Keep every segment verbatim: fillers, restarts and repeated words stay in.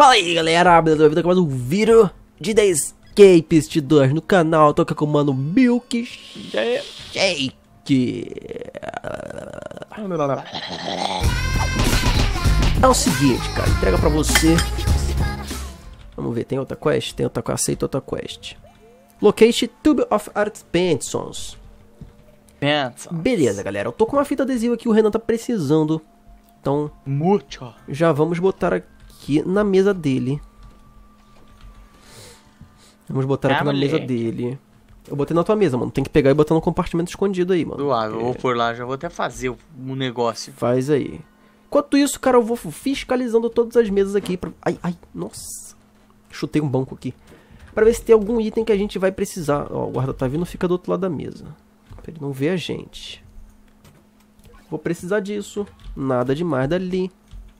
Fala aí galera, beleza? Bem-vindo a mais um vídeo de The Escapist dois no canal. Tô aqui com o mano Milkshake. É o seguinte, cara, entrega pra você. Vamos ver, tem outra quest? Tem outra quest, aceita outra quest. Locate Tube of Art Pensons. Beleza, galera, eu tô com uma fita adesiva que o Renan tá precisando. Então, Mucho. já vamos botar aqui na mesa dele. Vamos botar Ah, aqui na moleque. mesa dele. Eu botei na tua mesa, mano. Tem que pegar e botar no compartimento escondido aí, mano. Suave, eu vou Porque por lá, já vou até fazer o, o negócio. Faz aí. Enquanto isso, cara, eu vou fiscalizando todas as mesas aqui. Pra... Ai, ai, nossa. Chutei um banco aqui. Pra ver se tem algum item que a gente vai precisar. Ó, o guarda tá vindo, fica do outro lado da mesa. Pra ele não ver a gente. Vou precisar disso. Nada demais dali.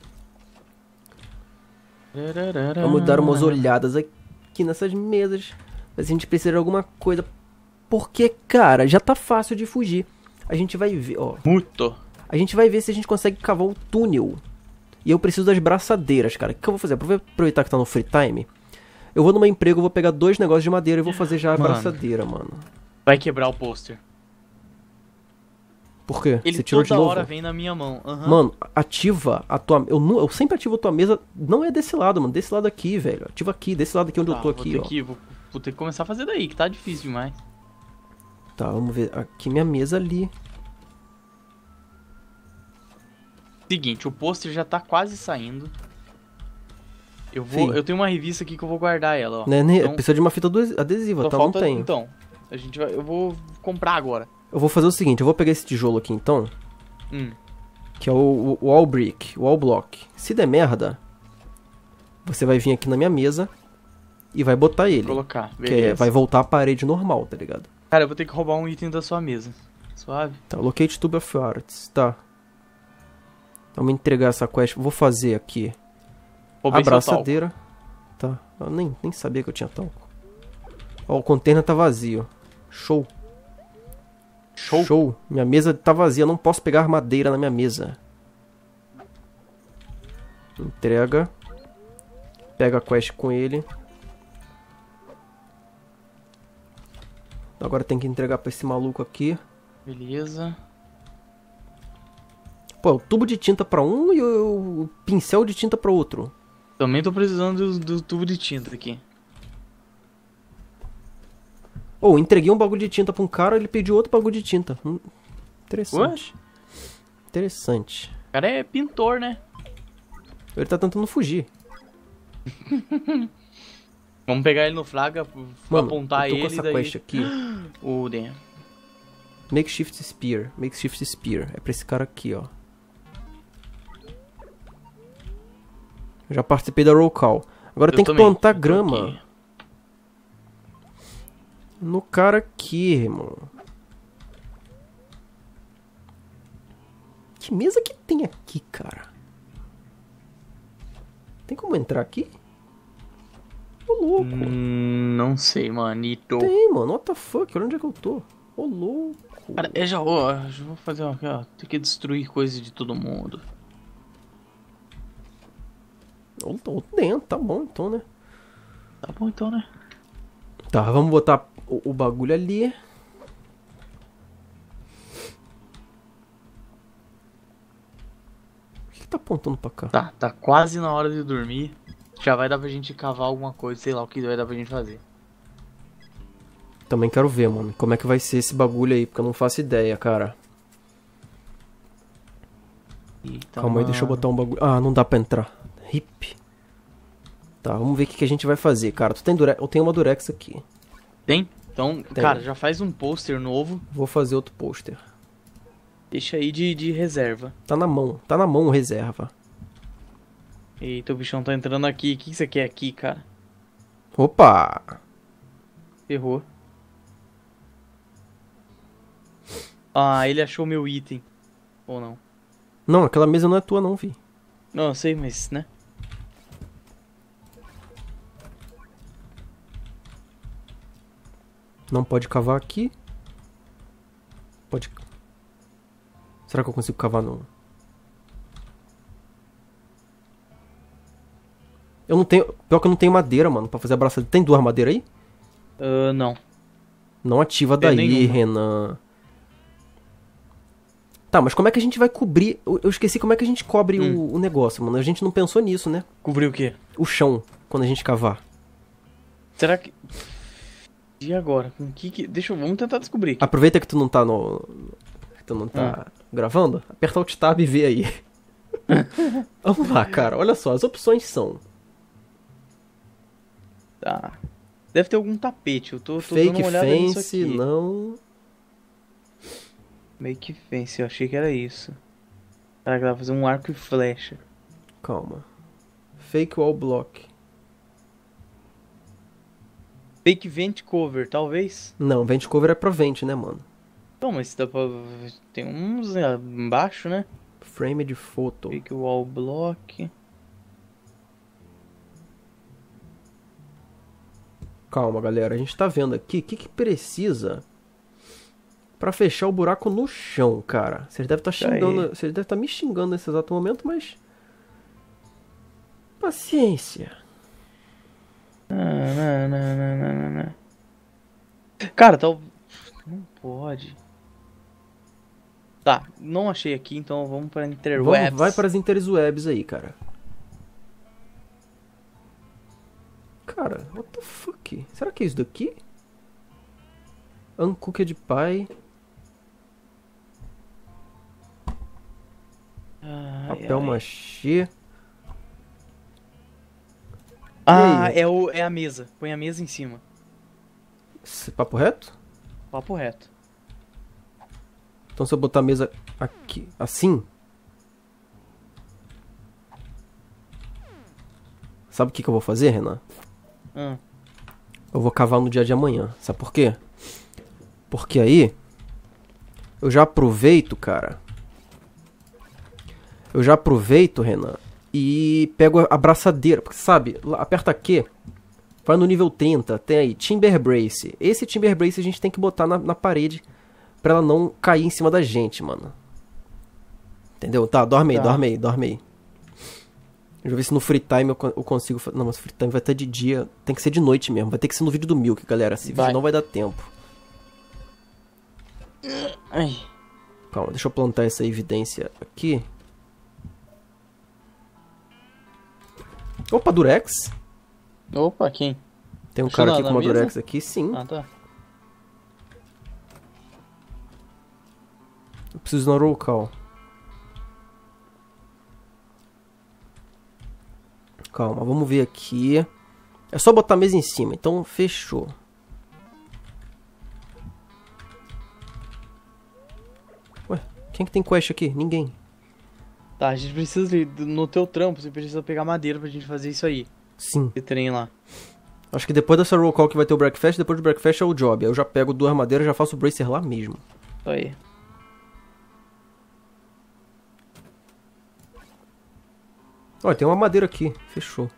Vamos dar umas olhadas aqui nessas mesas. Ver se a gente precisa de alguma coisa. Porque, cara, já tá fácil de fugir. A gente vai ver, ó. Muito. A gente vai ver se a gente consegue cavar o túnel. E eu preciso das braçadeiras, cara. O que eu vou fazer? Aproveitar que tá no free time. Eu vou no meu emprego, vou pegar dois negócios de madeira e vou fazer já a Mano. braçadeira, mano. Vai quebrar o pôster. Por quê? Ele Você tirou de toda novo? hora vem na minha mão. Aham. Mano, ativa a tua... Eu, nu- eu sempre ativo a tua mesa. Não é desse lado, mano. Desse lado aqui, velho. Ativa aqui, desse lado aqui onde Tá, eu tô vou aqui, ter ó. que, vou, vou ter que começar a fazer daí, que tá difícil demais. Tá, vamos ver. Aqui minha mesa ali. Seguinte, o pôster já tá quase saindo. Eu vou, Sim. eu tenho uma revista aqui que eu vou guardar ela, ó. Né, né? Então, Precisa de uma fita ado- adesiva, só tá? falta, Não tenho. então, a gente vai, eu vou comprar agora. Eu vou fazer o seguinte, eu vou pegar esse tijolo aqui então. Hum. Que é o, o wall brick, o wall block. Se der merda, você vai vir aqui na minha mesa e vai botar ele. Colocar, Que é, beleza. vai voltar à parede normal, tá ligado? Cara, eu vou ter que roubar um item da sua mesa. Suave. Tá, locate tube of arts, tá. Vamos entregar essa quest, vou fazer aqui Roubei a seu talco. braçadeira. Tá, eu nem, nem sabia que eu tinha talco. Ó, o container tá vazio. Show. Show. Show. Minha mesa tá vazia, eu não posso pegar madeira na minha mesa. Entrega. Pega a quest com ele. Agora tem que entregar pra esse maluco aqui. Beleza. Pô, o tubo de tinta pra um e o, o pincel de tinta pra outro. Também tô precisando do, do tubo de tinta aqui. Ou entreguei um bagulho de tinta pra um cara, ele pediu outro bagulho de tinta. Hum, interessante. Interessante. O cara é pintor, né? Ele tá tentando fugir. Vamos pegar ele no flaga, f- Mano, apontar eu tô com ele essa e daí... quest aqui. O Dan. Makeshift Spear. Makeshift Spear. É pra esse cara aqui, ó. Eu já participei da roll call. Agora Eu tem que também. plantar Eu tô grama. aqui. No cara aqui, irmão. Que mesa que tem aqui, cara? Tem como entrar aqui? Ô, louco. Hum, não sei, manito. Tem, mano. What the fuck? Onde é que eu tô? Ô, louco. Cara, eu já vou, já vou fazer uma aqui, ó. Tem que destruir coisa de todo mundo. Ô, tô dentro. Tá bom, então, né? Tá bom então, né? Tá, vamos botar o, o bagulho ali. Por que, que tá apontando pra cá? Tá, tá quase na hora de dormir. Já vai dar pra gente cavar alguma coisa, sei lá o que vai dar pra gente fazer. Também quero ver, mano. Como é que vai ser esse bagulho aí, porque eu não faço ideia, cara. Eita, Calma aí, deixa eu botar um bagulho. Ah, não dá pra entrar. Hip. Tá, vamos ver o que, que a gente vai fazer, cara. Tu tem durex? Eu tenho uma durex aqui. Tem? Então, Tem. cara, já faz um pôster novo. Vou fazer outro pôster. Deixa aí de, de reserva. Tá na mão. Tá na mão, reserva. Eita, o bichão tá entrando aqui. O que que você quer aqui, cara? Opa! Ferrou. Ah, ele achou meu item. Ou não? Não, aquela mesa não é tua não, vi. Não, eu sei, mas, né? Não pode cavar aqui. Pode... Será que eu consigo cavar no... Eu não tenho... Pior que eu não tenho madeira, mano, pra fazer a braçadeira. Tem duas madeiras aí? Uh, não. Não ativa Tem daí, nenhuma. Renan. Tá, mas como é que a gente vai cobrir... Eu eu esqueci como é que a gente cobre Hum. o, o negócio, mano. A gente não pensou nisso, né? Cobrir o quê? O chão, quando a gente cavar. Será que... E agora? Com que que... Deixa eu... Vamos tentar descobrir aqui. Aproveita que tu não tá no... Que tu não tá gravando. Aperta o Alt Tab e vê aí. Vamos lá, cara. Olha só, as opções são... Tá. Deve ter algum tapete. Eu tô, tô dando Fake uma olhada nisso fence, aqui. não... Make fence. Eu achei que era isso. Caraca, dá pra fazer um arco e flecha. Calma. Fake wall block. Fake vent cover, talvez? Não, vent cover é pra vent, né, mano? Não, mas dá pra... Tem uns embaixo, né? Frame de photo. Fake wall block. Calma, galera. A gente tá vendo aqui o que, que precisa pra fechar o buraco no chão, cara. Vocês devem estar Tá aí. xingando... Vocês devem estar me xingando nesse exato momento, mas... Paciência. Ah, não, não, não, não, não, não. Cara, tal... Não pode. Tá, não achei aqui, então vamos pra interwebs. Vamos, vai para as interwebs aí, cara. Cara, what the fuck? Será que é isso daqui? Uncooked pie. Ai, Papel ai. machê. Ah, E aí? é, o, é a mesa. Põe a mesa em cima. Esse papo reto? Papo reto. Então se eu botar a mesa aqui, assim... Sabe o que, que eu vou fazer, Renan? Ah, Eu vou cavar no dia de amanhã. Sabe por quê? Porque aí... Eu já aproveito, cara. Eu já aproveito, Renan. E pego a abraçadeira. Porque, sabe, lá, aperta Q. Vai no nível trinta. Tem aí, Timber Brace. Esse Timber Brace a gente tem que botar na, na parede. Pra ela não cair em cima da gente, mano. Entendeu? Tá, dorme aí, Tá. dorme aí, dorme aí. Deixa eu ver se no free time eu, con- eu consigo... fa- Não, mas free time vai estar de dia. Tem que ser de noite mesmo. Vai ter que ser no vídeo do Milk, galera. Esse vídeo Vai. não vai dar tempo. ai. Calma, deixa eu plantar essa evidência aqui. Opa, Durex. Opa, quem? Tem um Achou cara na- aqui na com uma mesa? Durex aqui, sim. Ah, tá. Eu preciso ir no roll call. Calma, vamos ver aqui. É só botar a mesa em cima, então fechou. Ué, quem que tem quest aqui? Ninguém. Tá, a gente precisa de, no teu trampo, você precisa pegar madeira pra gente fazer isso aí. Sim. Esse trem lá. Acho que depois dessa roll call que vai ter o breakfast, depois do breakfast é o job. Aí eu já pego duas madeiras e já faço o bracer lá mesmo. Isso aí. Olha, tem uma madeira aqui. Fechou.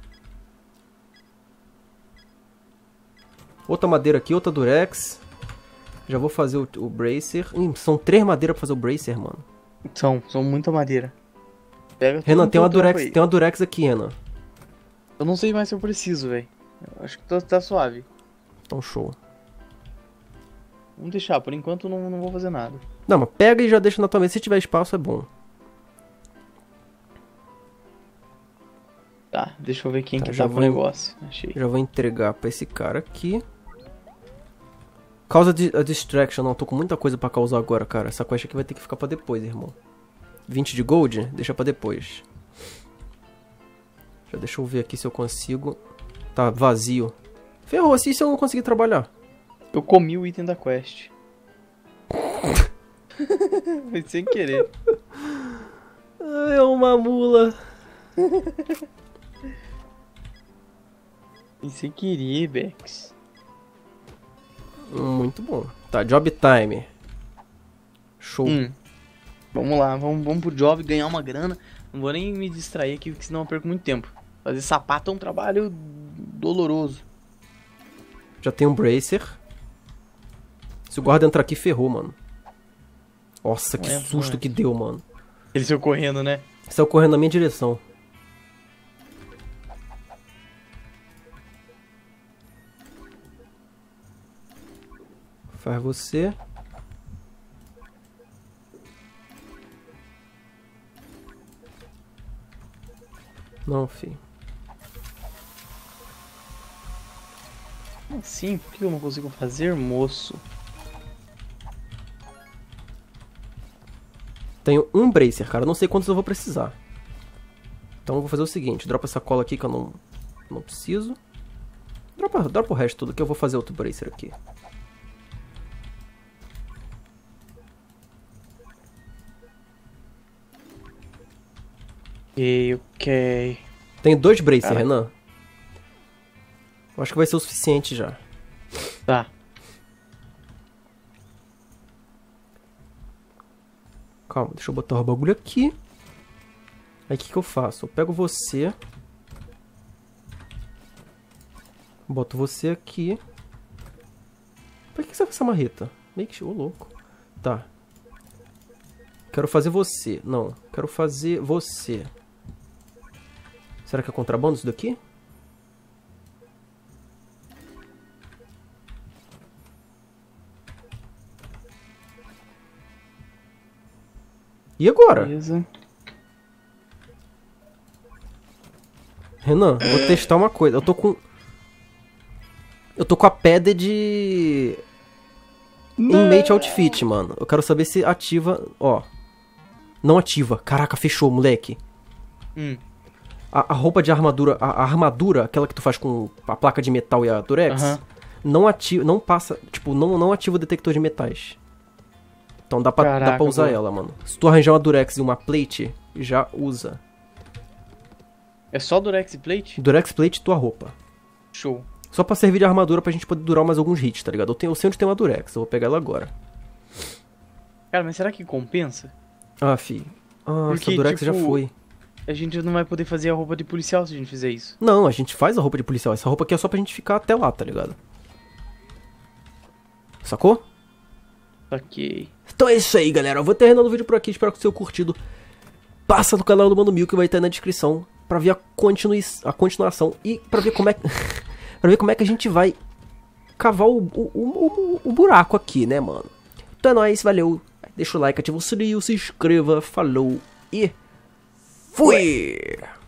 Outra madeira aqui, outra Durex. Já vou fazer o, o bracer. Ih, são três madeiras pra fazer o bracer, mano. São, são muita madeira. Pega tudo Renan, no tem uma teu trampo Durex, aí. tem uma Durex aqui, Renan. Eu não sei mais se eu preciso, velho. Acho que tá, tá suave. Então show. Vamos deixar, por enquanto não, não vou fazer nada. Não, mas pega e já deixa na tua mesa. Se tiver espaço, é bom. Tá, deixa eu ver quem Tá, que já tá com o vou- negócio. Achei. Já vou entregar pra esse cara aqui. Causa di- a distraction. Não, tô com muita coisa pra causar agora, cara. Essa quest aqui vai ter que ficar pra depois, irmão. vinte de gold? Deixa pra depois. Já deixa eu ver aqui se eu consigo. Tá vazio. Ferrou, assim se eu não conseguir trabalhar. Eu comi o item da quest. Foi sem querer. É uma mula. Foi sem querer, Bex. Muito bom. Tá, job time. Show. Hum. Vamos lá, vamos, vamos pro job ganhar uma grana. Não vou nem me distrair aqui, porque senão eu perco muito tempo. Fazer sapato é um trabalho doloroso. Já tem um bracer. Se o guarda entrar aqui, ferrou, mano. Nossa, que É, susto mano. que deu, mano. Ele saiu correndo, né? Saiu correndo na minha direção. Faz você. Não, filho. Assim, por que eu não consigo fazer, moço? Tenho um bracer, cara. Não sei quantos eu vou precisar. Então eu vou fazer o seguinte. Dropa essa cola aqui que eu não, não preciso. Dropa, dropa o resto tudo que eu vou fazer outro bracer aqui. Ok, ok. Tenho dois bracers, Cara. Renan. Eu acho que vai ser o suficiente já. Tá. Calma, deixa eu botar o bagulho aqui. Aí o que, que eu faço? Eu pego você. Boto você aqui. Pra que que serve essa marreta? Meio que... Ô, louco. Tá. Quero fazer você. Não, quero fazer você. Será que é contrabando isso daqui? E agora? Beleza. Renan, vou testar uma coisa. Eu tô com... Eu tô com a pedra de... Inmate Outfit, mano. Eu quero saber se ativa... Ó. Não ativa. Caraca, fechou, moleque. Hum. A, a roupa de armadura... A, a armadura, aquela que tu faz com a placa de metal e a Durex... Aham. Não ativa... Não passa... Tipo, não, não ativa o detector de metais. Então dá pra, dá Caraca, pra usar boa. ela, mano. Se tu arranjar uma Durex e uma plate, já usa. É só Durex e Plate? Durex plate e tua roupa. Show. Só pra servir de armadura pra gente poder durar mais alguns hits, tá ligado? Eu, tenho, eu sei onde tem uma Durex, eu vou pegar ela agora. Cara, mas será que compensa? Ah, fi. Ah, Porque, essa Durex tipo, já foi. A gente não vai poder fazer a roupa de policial se a gente fizer isso. Não, a gente faz a roupa de policial. Essa roupa aqui é só pra gente ficar até lá, tá ligado? Sacou? Ok. Então é isso aí, galera. Eu vou terminando o vídeo por aqui. Espero que você tenha curtido. Passa no canal do Mano Mil, que vai estar aí na descrição, pra ver a, continui a continuação e pra ver como é que... pra ver como é que a gente vai cavar o, o, o, o, o buraco aqui, né, mano? Então é nóis, valeu. Deixa o like, ativa o sininho, se inscreva, falou e... Fui!